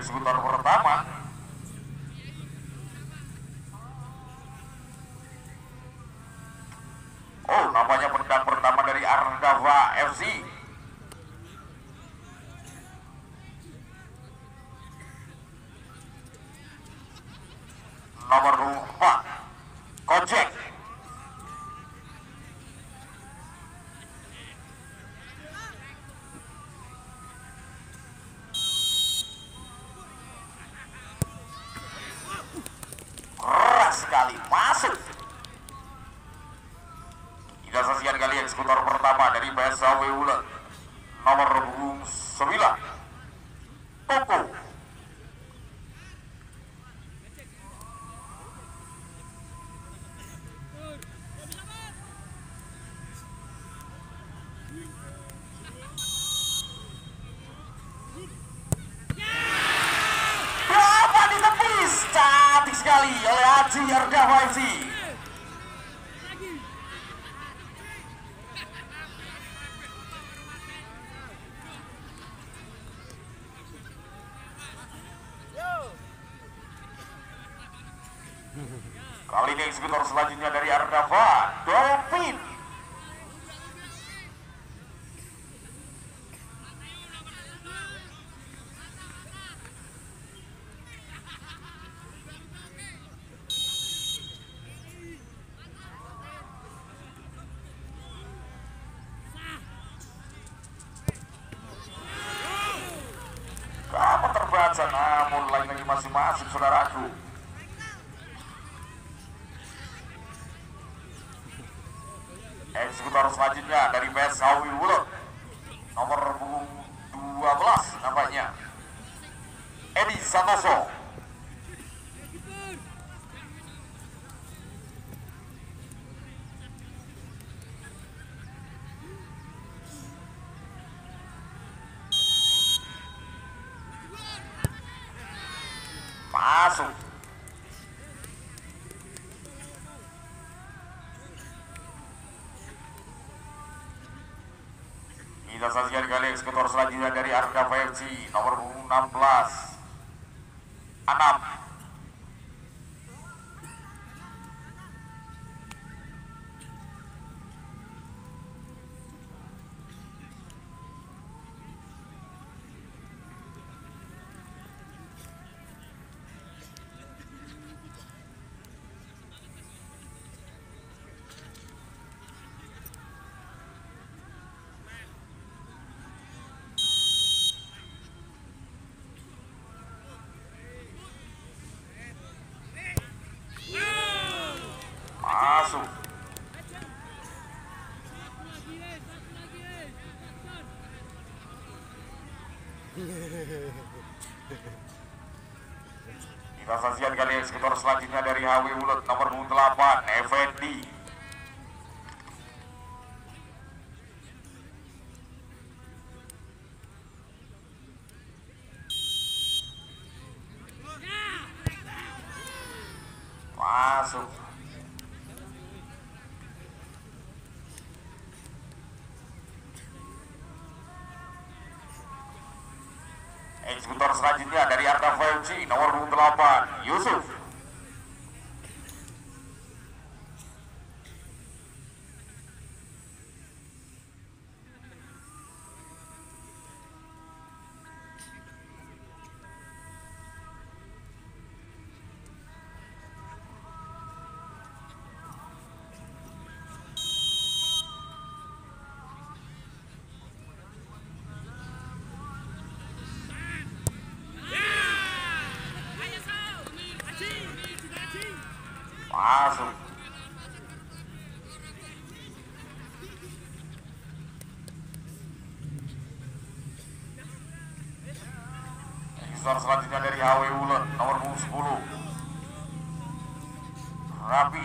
eksekutor pertama. Oh, namanya pedang pertama dari Ardava FC. Nomor 4, Kojek. Keras sekali, masuk. Tidak sekian kali eksekutor pertama dari PSAW Ulet. Nomor 9, Toko. Berapa ditepis, cantik sekali oleh Haji Ardava FC. Kali ini eksekutor selanjutnya dari Ardava, Dolphin. Kamu terbaca, namun lagi masih masuk, saudaraku. Eksekutor selanjutnya dari PSAW Ulet, nomor 12 namanya Edi Santoso. Masuk. Kita saksikan kali eksekutor selanjutnya dari Ardava FC, nomor 16, Anam. Masuk. Kita saksikan kali eksekutor selanjutnya dari HW Ulet, nomor 8, Effendi. Masuk. Eksekutor selanjutnya dari Ardava FC, nomor 8, Yusuf. Masuk. Eksekutor selanjutnya dari HW Ulet, nomor 10, Rapi.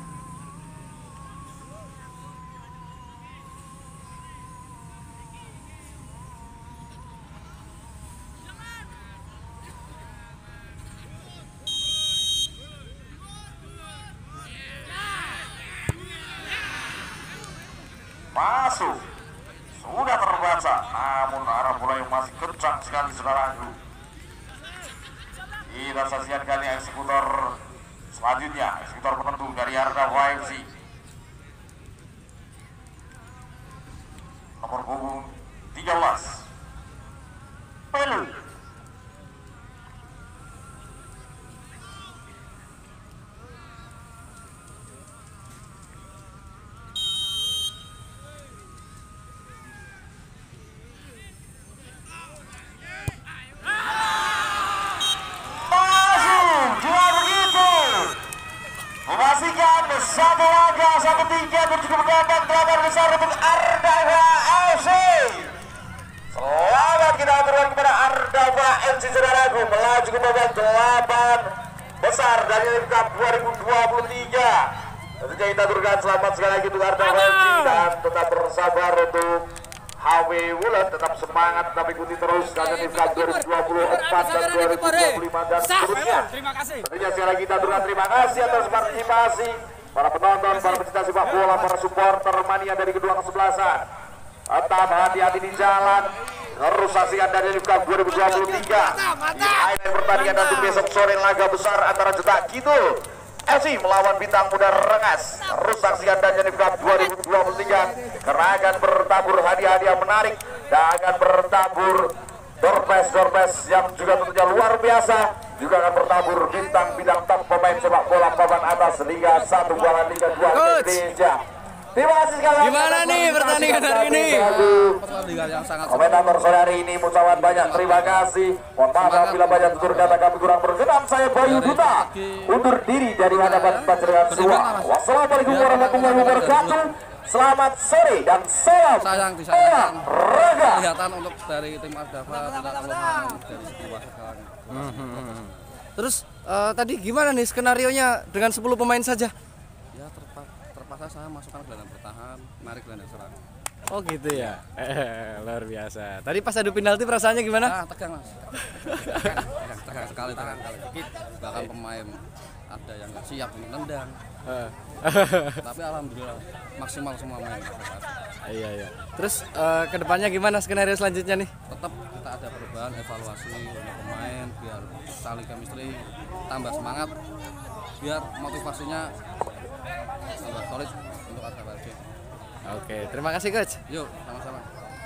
Masuk. Sudah terbaca, namun arah bola yang masih kencang sekali, saudaraku. Kita saksikan eksekutor selanjutnya, eksekutor penentu dari Ardava FC. Nomor punggung 13. Pelu. Memastikan satu laga, satu tiga cukup mendapat 8 besar untuk Ardava FC. Selamat kita aturkan kepada Ardava FC saudaraku, melaju ke babak 8 besar dari Liga Cup 2023. Tentunya kita aturkan selamat sekali lagi untuk Ardava FC dan tetap bersabar untuk HW Wulan, tetap semangat, tetap ikuti terus karena di Cup 2024 dan 2025 dan seterusnya. Terima kasih. Tentunya sekali lagi kita aturkan terima kasih atas partisipasi para penonton, para pecinta sepak bola, para supporter mania dari kedua kesebelasan. Tetap hati-hati di jalan. Terus saksikan dari Liga Cup 2023. Di highlight pertandingan nanti besok sore laga besar antara Cetak Kidul FC melawan Bintang Muda Rengas. Terus saksikan dan Liga Cup 2023 karena akan bertabur hadiah-hadiah menarik dan akan bertabur door-prize yang juga tentunya luar biasa. Juga akan bertabur bintang-bintang top pemain sepak bola papan atas Liga 1 dan Liga 2 Indonesia. Terima kasih sekali lagi. Gimana nih pertandingan hari ini? Pertandingan yang sangat komentator sore hari ini ucapan banyak terima kasih. Mohon maaf apabila banyak tutur kata kami kurang berkenan. Saya Bayu Duta undur diri dari hadapan panjenengan semua. Wassalamualaikum warahmatullahi wabarakatuh. Selamat sore dan salam olahraga. kelihatan untuk dari tim Ardava tidak kelemahan dari segi wasit kawannya. Terus tadi gimana nih skenarionya dengan 10 pemain saja? Ya terpaksa saya masukkan gelandang bertahan, narik gelandang serang. Oh gitu ya. Luar biasa. Tadi pas adu penalti perasaannya gimana? Tegang mas. Tegang sekali. Bahkan pemain ada yang nggak siap nendang. Tapi alhamdulillah maksimal semua main. Iya. Terus kedepannya gimana skenario selanjutnya nih? Tetap kita ada perubahan evaluasi untuk pemain biar saling chemistry, tambah semangat, biar motivasinya tambah solid untuk Ardava FC. Oke, terima kasih coach. Yuk, sama-sama.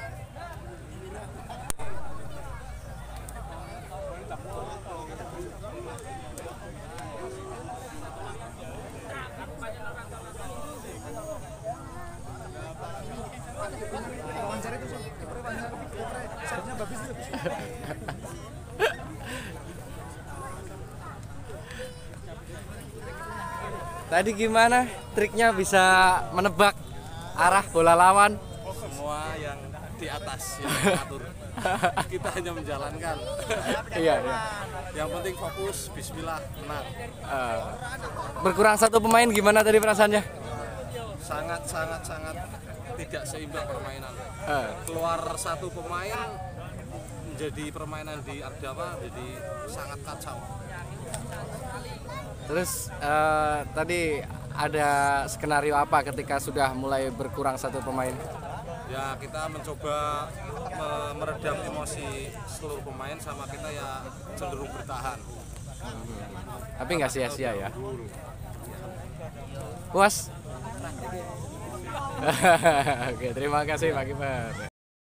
Tadi gimana triknya bisa menebak arah bola lawan? Semua yang di atas yang mengatur. Kita hanya menjalankan. Iya. Yang penting fokus, bismillah, menang. Berkurang satu pemain gimana tadi perasaannya? Sangat tidak seimbang permainan. Keluar satu pemain menjadi permainan di Ardava jadi sangat kacau. Terus tadi ada skenario apa ketika sudah mulai berkurang satu pemain? Ya kita mencoba meredam emosi seluruh pemain sama kita ya cenderung bertahan. Tapi nggak sia-sia ya. Puas? Oke, terima kasih Pak Kiper.